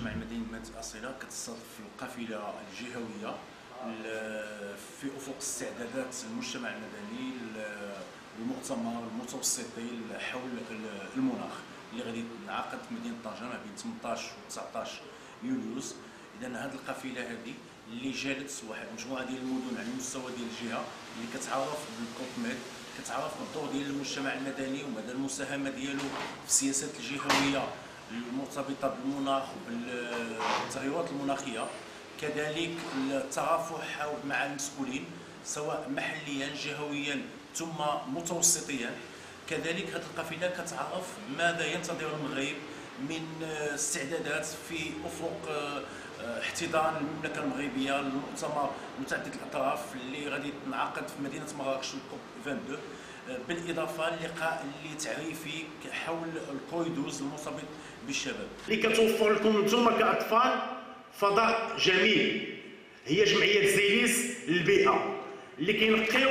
المجتمع المدني بمدينة أصيلة كتستضيف القافلة الجهوية في أفق استعدادات المجتمع المدني للمؤتمر المتوسطي حول المناخ اللي غادي ينعقد في مدينة طنجة ما بين 18 و 19 يوليوز. إذا هذه القافلة هذه اللي جالت واحد مجموعة ديال المدن على مستوى ديال الجهة اللي كتعرف بالكوبميد، كتعرف بالدور ديال المجتمع المدني ومدى المساهمة ديالو في السياسات الجهوية المرتبطة بالمناخ وبالتغيرات المناخية، كذلك الترافع مع المسؤولين سواء محليا جهويا ثم متوسطيا. كذلك هذه القافلة كتعرف ماذا ينتظر المغرب من استعدادات في أفق احتضان المملكة المغربية للمؤتمر متعدد الأطراف اللي غادي ينعقد في مدينة مراكش الكوب 22، بالإضافة للقاء اللي تعريفي حول الكوريدورز المرتبط بالشباب اللي كتوفر لكم نتوما كأطفال فضاء جميل. هي جمعية زيليس للبيئة اللي كينقيو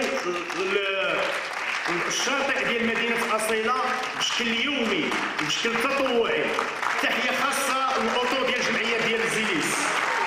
الشاطئ ديال مدينة أصيلة بشكل يومي وبشكل تطوعي. تحية خاصة للأطر ديال الجمعية ديال زيليس.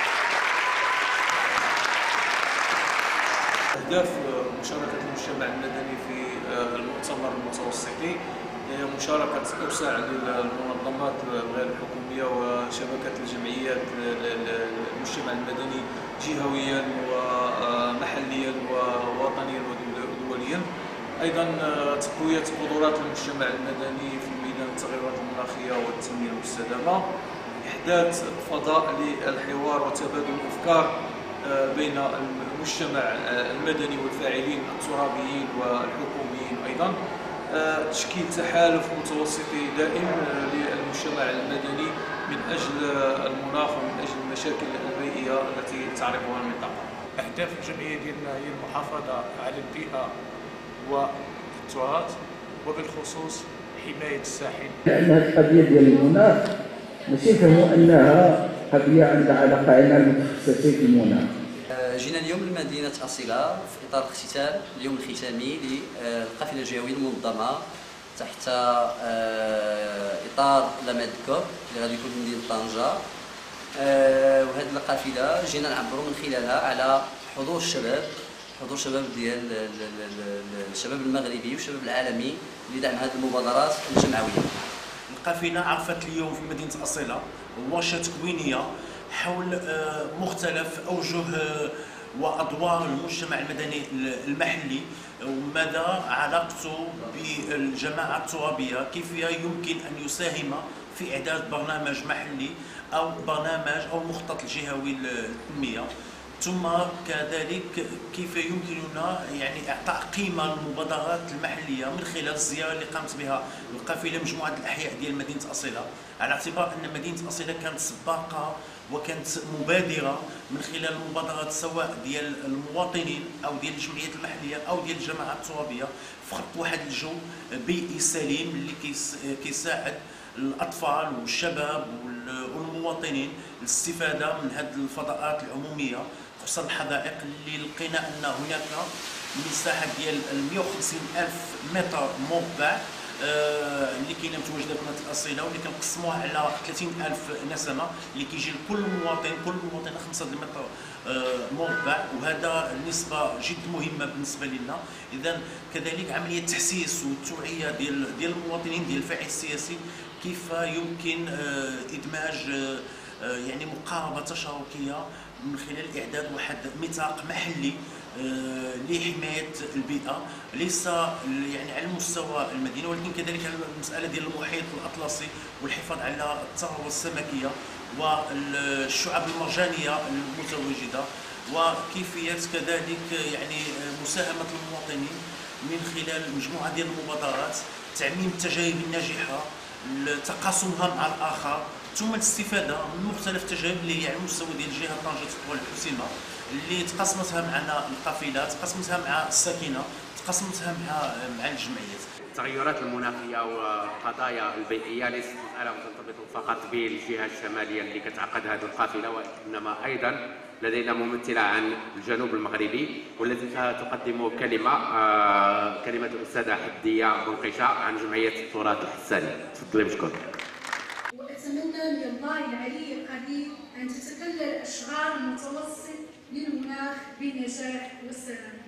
أهداف مشاركة المجتمع المدني في المؤتمر المتوسطي هي مشاركة أوسع للمنظمات غير الحكومية وشبكة الجمعيات المجتمع المدني جهويا ومحليا ووطنيا ودوليا. أيضا تقوية قدرات المجتمع المدني في ميدان التغيرات المناخية والتنمية المستدامة، إحداث فضاء للحوار وتبادل الأفكار بين المجتمع المدني والفاعلين الترابيين والحكوميين، أيضا تشكيل تحالف متوسطي دائم للمجتمع المدني من أجل المناخ ومن أجل المشاكل البيئية التي تعرفها المنطقة. أهداف الجمعية ديالنا هي المحافظة على البيئة والتراث وبالخصوص حماية الساحل. لأن هذه القضية ديال المناخ ماشي نفهموا أنها قضية عندها علاقة على المتخصصين في المناخ. جينا اليوم لمدينة أصيلة في إطار الاختتام اليوم الختامي للقافلة الجهوية المنظمة تحت إطار لاميدكوب اللي غادي يكون في مدينة طنجة. وهذه القافلة جينا نعبروا من خلالها على حضور الشباب ديال الشباب المغربي والشباب العالمي لدعم هذه المبادرات الجمعوية. القافلة عرفت اليوم في مدينة أصيلة ورشة تكوينية حول مختلف أوجه وأدوار المجتمع المدني المحلي ومدى علاقته بالجماعة الترابية، كيف يمكن أن يساهم في إعداد برنامج محلي أو برنامج أو مخطط الجهوي للتنمية، ثم كذلك كيف يمكننا يعني إعطاء قيمة للمبادرات المحلية من خلال الزيارة اللي قامت بها القافلة مجموعة الأحياء ديال مدينة أصيلة، على اعتبار أن مدينة أصيلة كانت سباقة وكانت مبادرة من خلال المبادرات سواء ديال المواطنين أو ديال الجمعيات المحلية أو ديال الجماعات الترابية في خلق واحد الجو بيئي سليم اللي كيساعد الأطفال والشباب والمواطنين الاستفادة من هذه الفضاءات العمومية، خصوصا الحدائق اللي لقينا أن هناك مساحة ديال 150 ألف متر مربع اللي كاينه متواجده في مدينه اصيله، واللي كنقسموها على 30 ألف نسمه اللي كيجي لكل مواطن 5 متر مربع، وهذا نسبه جد مهمه بالنسبه لنا. اذا كذلك عمليه تحسيس والتوعيه ديال المواطنين ديال الفاعل السياسي كيف يمكن ادماج يعني مقاربه تشاركيه من خلال اعداد واحد ميثاق محلي لحمايه البيئه، ليس يعني على المستوى المدينه ولكن كذلك على المساله ديال المحيط الاطلسي والحفاظ على الثروه السمكيه والشعاب المرجانيه المتواجده، وكيفيه كذلك يعني مساهمه المواطنين من خلال مجموعه ديال المبادرات، تعميم التجارب الناجحه، تقاسمها مع الاخر، ثم الاستفاده من مختلف التجارب اللي هي على مستوى ديال الجهه طنجه تطوال الحسيمه اللي تقاسمتها معنا القافله، تقاسمتها مع الساكنه، تقاسمتها مع الجمعيات. التغيرات المناخيه والقضايا البيئيه ليست مساله مرتبطه فقط بالجهه الشماليه اللي كتعقد هذه القافله، وانما ايضا لدينا ممثله عن الجنوب المغربي والتي ستقدم كلمه الاستاذه حديه بنقشه عن جمعيه التراث الحساني. تفضلي مشكور. واتمنى من الله العلي القدير أن تتكلل أشغال المتوسط للمناخ بالنجاح والسلام.